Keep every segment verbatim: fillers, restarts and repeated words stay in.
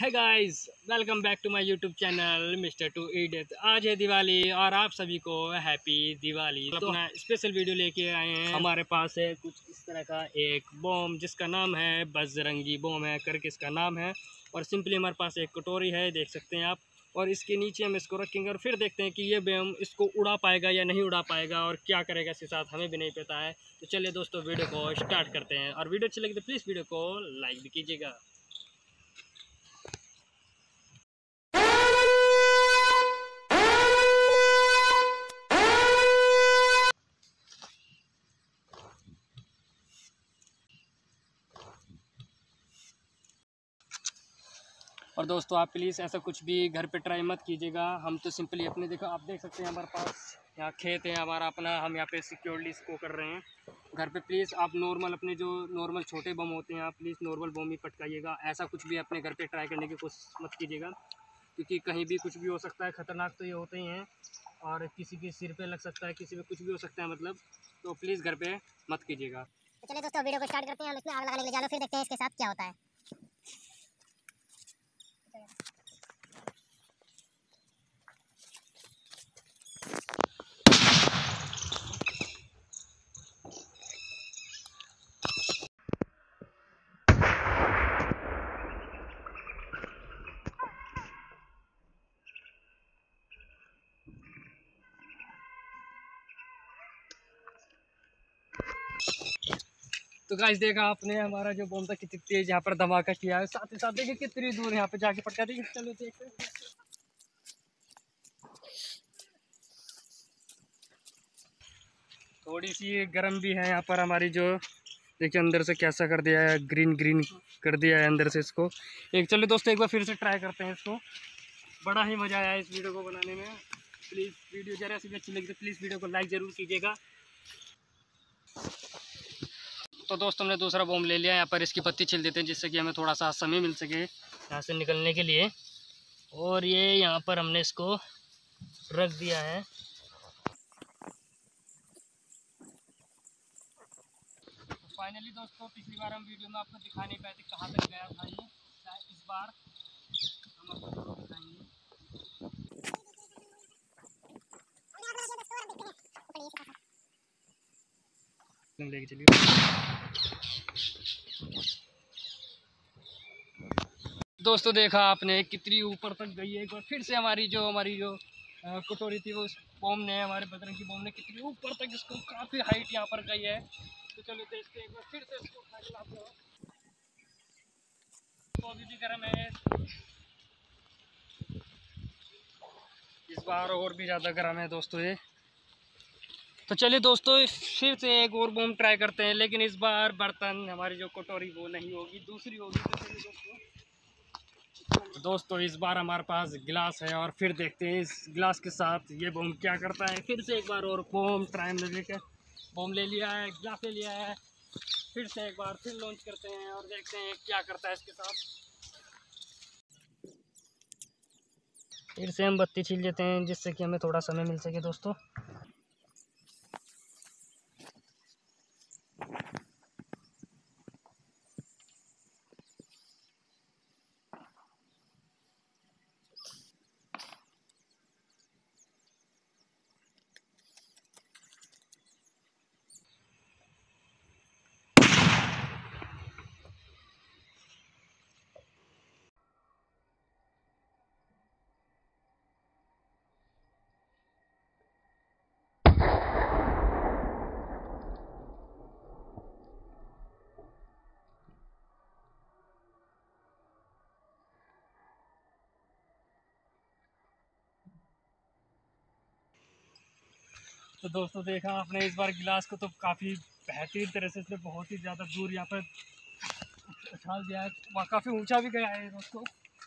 है guys, welcome back to my YouTube channel mister टू ईडेथ। आज है दिवाली और आप सभी को हैप्पी दिवाली। तो अपना स्पेशल वीडियो लेके आए हैं। हमारे पास है कुछ इस तरह का एक बम जिसका नाम है बजरंगी बम है करके इसका नाम है। और सिंपली हमारे पास एक कटोरी है, देख सकते हैं आप। और इसके नीचे हम इसको रखेंगे और फिर देखते हैं कि ये बम इसको उड़ा पाएगा या नहीं उड़ा पाएगा और क्या करेगा इसके साथ, हमें भी नहीं पता है। तो चलिए दोस्तों, वीडियो को स्टार्ट करते हैं। और वीडियो अच्छी लगी तो प्लीज़ वीडियो को लाइक भी कीजिएगा। और दोस्तों, आप प्लीज़ ऐसा कुछ भी घर पे ट्राई मत कीजिएगा। हम तो सिंपली अपने, देखो आप देख सकते हैं हमारे पास यहाँ खेत है हमारा अपना, हम यहाँ पे सिक्योरली इसको कर रहे हैं घर पे। प्लीज़ आप नॉर्मल अपने जो नॉर्मल छोटे बम होते हैं, आप प्लीज़ नॉर्मल बम ही पटकाइएगा। ऐसा कुछ भी अपने घर पे ट्राई करने की कोशिश मत कीजिएगा, क्योंकि कहीं भी कुछ भी हो सकता है। ख़तरनाक तो ये होते ही हैं और किसी के सिर पे लग सकता है, किसी पे कुछ भी हो सकता है मतलब। तो प्लीज़ घर पे मत कीजिएगा। तो चलिए दोस्तों, वीडियो को स्टार्ट करते हैं। हम इसमें आग लगाने के लिए जा रहे हैं, फिर देखते हैं इसके साथ क्या होता है। तो गाइस, देखा आपने हमारा जो बम था कितनी तेज यहाँ पर धमाका किया है। साथ ही साथ देखिए कितनी दूर यहाँ पे जाके पटका दी। चलो देखते हैं। थोड़ी सी गर्म भी है यहाँ पर हमारी, जो देखिए अंदर से कैसा कर दिया है, ग्रीन ग्रीन कर दिया है अंदर से इसको। एक चलो दोस्तों, एक बार फिर से ट्राई करते हैं इसको। बड़ा ही मज़ा आया इस वीडियो को बनाने में। प्लीज़ वीडियो ज़रा सी भी अच्छी लगी तो प्लीज़ वीडियो को लाइक ज़रूर कीजिएगा। तो दोस्तों, हमने दूसरा बम ले लिया। यहाँ पर इसकी पत्ती छिल देते हैं जिससे कि हमें थोड़ा सा समय मिल सके यहाँ से निकलने के लिए। और ये यहाँ पर हमने इसको रख दिया है। फाइनली दोस्तों, पिछली बार हम वीडियो में आपको दिखा नहीं पाए थे कहाँ तक गया था ये। इस बार हम आपको जरूर दिखाएंगे। लेके चलिए दोस्तों, देखा आपने कितनी ऊपर तक गई है। एक बार फिर से हमारी जो हमारी जो कटोरी थी वो बम ने, हमारे बजरंगी बम ने कितनी ऊपर तक इसको काफ़ी हाइट यहाँ पर गई है। तो चलो देखते हैं एक बार फिर से इसको उठा के लाते हैं। तो अभी भी गर्म है इस बार, और भी ज़्यादा गर्म है दोस्तों ये। तो चलिए दोस्तों, फिर से एक और बम ट्राई करते हैं, लेकिन इस बार बर्तन हमारी जो कटोरी वो नहीं होगी, दूसरी होगी। तो चलिए दोस्तों दोस्तों इस बार हमारे पास गिलास है और फिर देखते हैं इस गिलास के साथ ये बम क्या करता है। फिर से एक बार और बम ट्राई लेकर बम ले लिया है, गिलास ले लिया है। फिर से एक बार फिर लॉन्च करते हैं और देखते हैं क्या करता है इसके साथ। फिर से हम बत्ती छील लेते हैं जिससे कि हमें थोड़ा समय मिल सके दोस्तों। तो दोस्तों, देखा आपने इस बार गिलास को तो काफ़ी बेहतरीन तरह से इसने बहुत ही ज़्यादा दूर यहाँ पर उछाल दिया है। वहाँ काफ़ी ऊंचा भी गया है दोस्तों।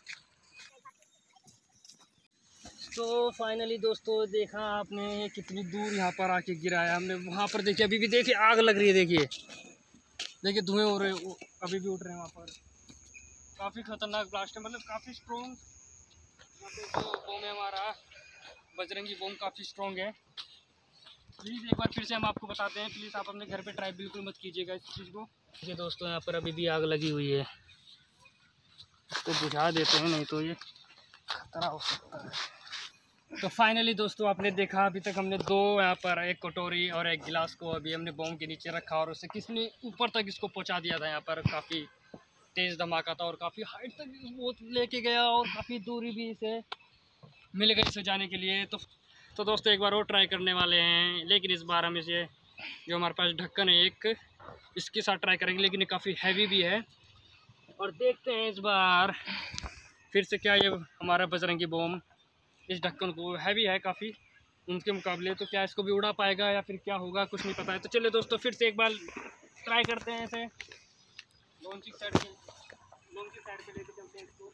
तो फाइनली दोस्तों, देखा आपने कितनी दूर यहाँ पर आके गिराया हमने। वहाँ पर देखिए, अभी भी देखिए आग लग रही है। देखिए देखिए धुएँ हो रहे हैं, अभी भी उठ रहे हैं वहाँ पर। काफ़ी खतरनाक ब्लास्ट है, मतलब काफ़ी स्ट्रॉन्ग। यहाँ पे जो बम है हमारा बजरंगी बम काफ़ी स्ट्रॉन्ग है। प्लीज़ एक बार फिर से हम आपको बताते हैं, प्लीज़ आप अपने घर पे ट्राई बिल्कुल मत कीजिएगा इस चीज़ को। ये दोस्तों, यहाँ पर अभी भी आग लगी हुई है। इसको बुझा देते हैं, नहीं तो ये खतरा हो सकता है। तो फाइनली दोस्तों आपने देखा अभी तक हमने दो यहाँ पर एक कटोरी और एक गिलास को अभी हमने बॉम्ब के नीचे रखा और उससे किसने ऊपर तक इसको पहुँचा दिया था। यहाँ पर काफ़ी तेज़ धमाका था और काफ़ी हाइट तक वो लेके गया और काफ़ी दूरी भी इसे मिल गई इसे जाने के लिए। तो तो दोस्तों एक बार और ट्राई करने वाले हैं, लेकिन इस बार हम इसे जो हमारे पास ढक्कन है एक, इसके साथ ट्राई करेंगे, लेकिन ये काफ़ी हैवी भी है। और देखते हैं इस बार फिर से क्या ये हमारा बजरंगी बॉम्ब इस ढक्कन को, हैवी है काफ़ी उनके मुकाबले, तो क्या इसको भी उड़ा पाएगा या फिर क्या होगा कुछ नहीं पता है। तो चलिए दोस्तों फिर से एक बार ट्राई करते हैं इसे लॉन्चिंग साइड पे लॉन्चिंग साइड पे लेके चलते हैं इसको।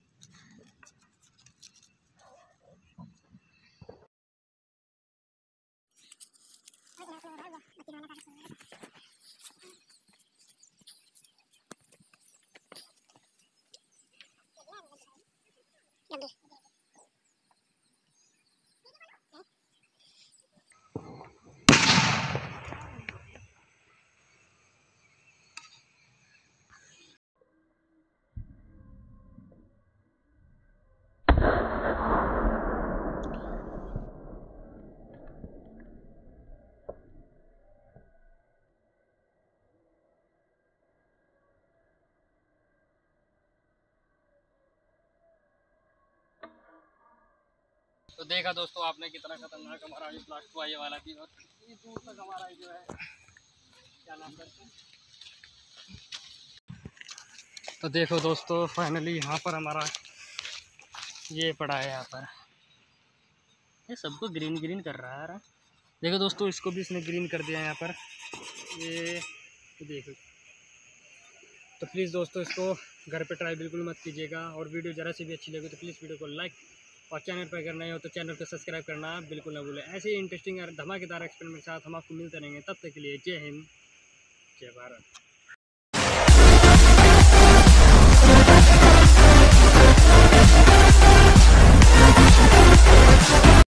तो देखा दोस्तों आपने कितना खतरनाक हमारा ये ब्लास्ट हुआ ये वाला भी, और कितनी दूर तक हमारा जो है क्या नाम करते हैं। तो देखो दोस्तों फाइनली यहाँ पर हमारा ये पड़ा है, यहाँ पर ये सबको ग्रीन ग्रीन कर रहा है। देखो दोस्तों इसको भी इसने ग्रीन कर दिया है यहाँ पर, ये तो देखो। तो प्लीज़ दोस्तों इसको घर पे ट्राई बिल्कुल मत कीजिएगा, और वीडियो ज़रा सी भी अच्छी लगे तो प्लीज़ वीडियो को लाइक और चैनल पर अगर नए हो तो चैनल को सब्सक्राइब करना बिल्कुल ना भूलें। ऐसे ही इंटरेस्टिंग और धमाकेदार एक्सपेरिमेंट के साथ हम आपको मिलते रहेंगे, तब तक के लिए जय हिंद जय भारत।